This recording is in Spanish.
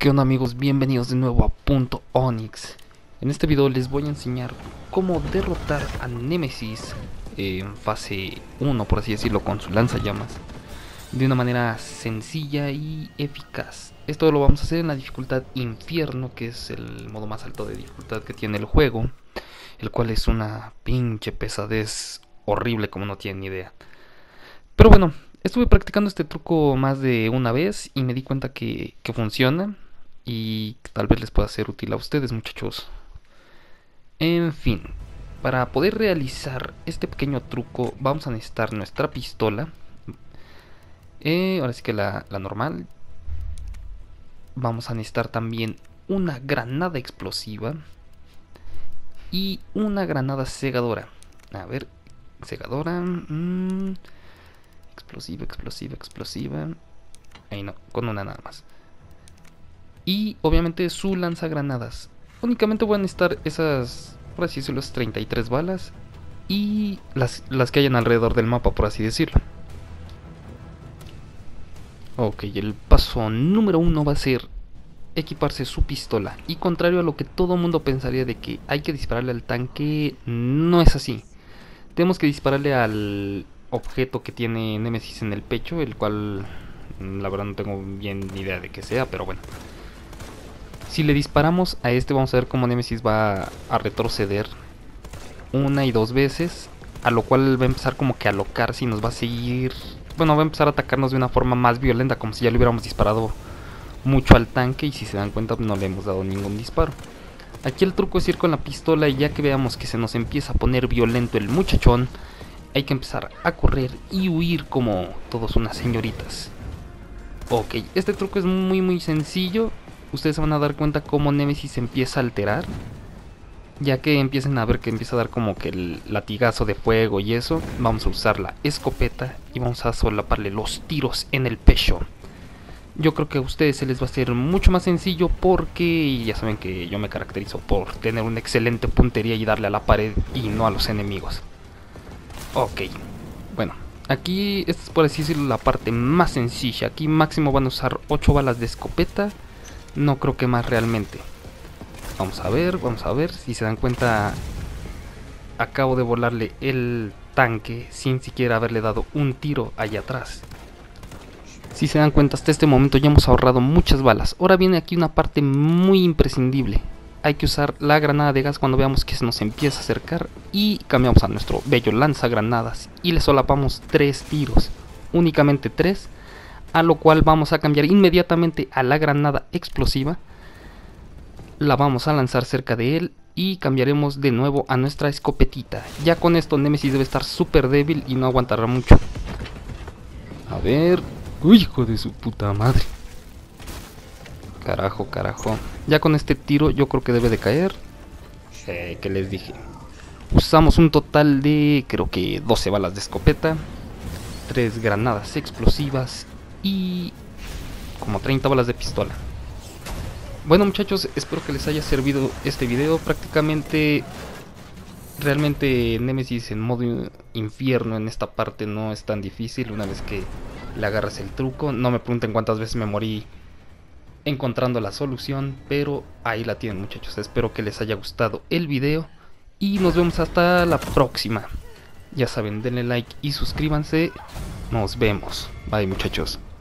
¿Qué onda amigos? Bienvenidos de nuevo a Punto Onyx. En este video les voy a enseñar cómo derrotar a Nemesis en fase 1, por así decirlo, con su lanzallamas, de una manera sencilla y eficaz. Esto lo vamos a hacer en la dificultad Infierno, que es el modo más alto de dificultad que tiene el juego, el cual es una pinche pesadez horrible como no tienen ni idea. Pero bueno, estuve practicando este truco más de una vez y me di cuenta que funciona y tal vez les pueda ser útil a ustedes, muchachos. En fin, para poder realizar este pequeño truco vamos a necesitar nuestra pistola. Ahora sí que la normal. Vamos a necesitar también una granada explosiva y una granada cegadora. A ver, cegadora. Explosiva. Ahí no, con una nada más. Y obviamente su lanzagranadas. Únicamente voy a necesitar esas, por así decirlo, 33 balas. Y las que hayan alrededor del mapa, por así decirlo. Ok, el paso número 1 va a ser equiparse su pistola. Y contrario a lo que todo mundo pensaría de que hay que dispararle al tanque, no es así. Tenemos que dispararle al objeto que tiene Nemesis en el pecho, el cual la verdad no tengo bien ni idea de qué sea, pero bueno. Si le disparamos a este, vamos a ver cómo Nemesis va a retroceder una y dos veces, a lo cual va a empezar como que a alocarse y nos va a seguir. Bueno, va a empezar a atacarnos de una forma más violenta, como si ya le hubiéramos disparado mucho al tanque, y si se dan cuenta no le hemos dado ningún disparo. Aquí el truco es ir con la pistola, y ya que veamos que se nos empieza a poner violento el muchachón, hay que empezar a correr y huir como todos unas señoritas. Ok, este truco es muy sencillo. Ustedes se van a dar cuenta cómo Nemesis se empieza a alterar, ya que empiecen a ver que empieza a dar como que el latigazo de fuego y eso. Vamos a usar la escopeta y vamos a solaparle los tiros en el pecho. Yo creo que a ustedes se les va a hacer mucho más sencillo, porque ya saben que yo me caracterizo por tener una excelente puntería y darle a la pared y no a los enemigos. Ok, bueno, aquí esta es, por así decirlo, la parte más sencilla. Aquí máximo van a usar 8 balas de escopeta. No creo que más realmente. Vamos a ver si se dan cuenta. Acabo de volarle el tanque sin siquiera haberle dado un tiro allá atrás. Si se dan cuenta, hasta este momento ya hemos ahorrado muchas balas. Ahora viene aquí una parte muy imprescindible. Hay que usar la granada de gas cuando veamos que se nos empieza a acercar, y cambiamos a nuestro bello lanzagranadas y le solapamos 3 tiros, únicamente 3. A lo cual vamos a cambiar inmediatamente a la granada explosiva. La vamos a lanzar cerca de él y cambiaremos de nuevo a nuestra escopetita. Ya con esto Nemesis debe estar súper débil y no aguantará mucho. A ver. Uy, hijo de su puta madre. Carajo. Ya con este tiro yo creo que debe de caer. ¿Qué les dije? Usamos un total de, creo que 12 balas de escopeta, 3 granadas explosivas y como 30 balas de pistola. Bueno muchachos, espero que les haya servido este video. Realmente Nemesis en modo infierno en esta parte no es tan difícil una vez que le agarras el truco. No me pregunten cuántas veces me morí encontrando la solución, pero ahí la tienen muchachos. Espero que les haya gustado el video y nos vemos hasta la próxima. Ya saben, denle like y suscríbanse. Nos vemos. Bye muchachos.